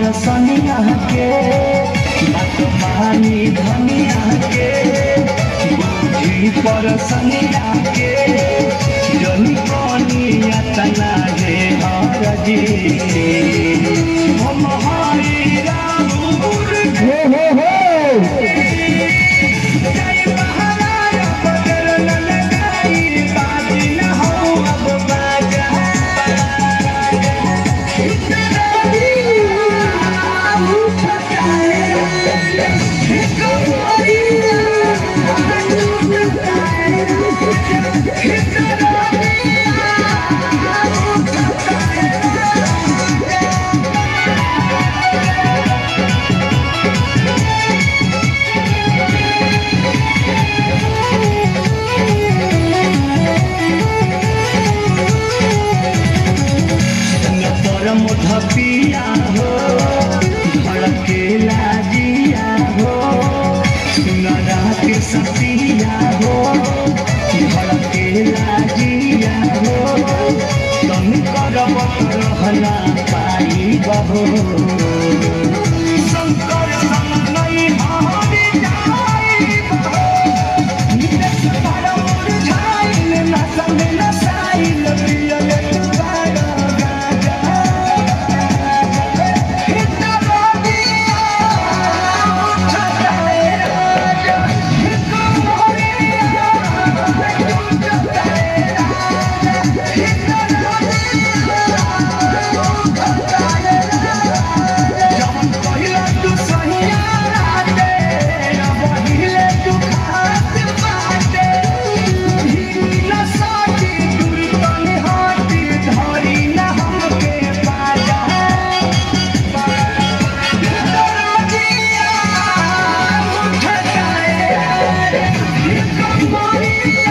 सनिया के बात मानी धनिया के बुझी पर सनिया के जनी कनिया तना रे हरजी हम हरि राम हो जय महाराज बदल न लगाई बाजी न हो अब बाजा पिया हो धड़केला जिया हो सुनरा के सतिया हो धड़केला जिया हो तुम करब रहना पाई बहो शंकर संग नहीं हरि जाई बहो नित पर मुरझाइल न संग न साइल पियल तुबारा Bhajpuri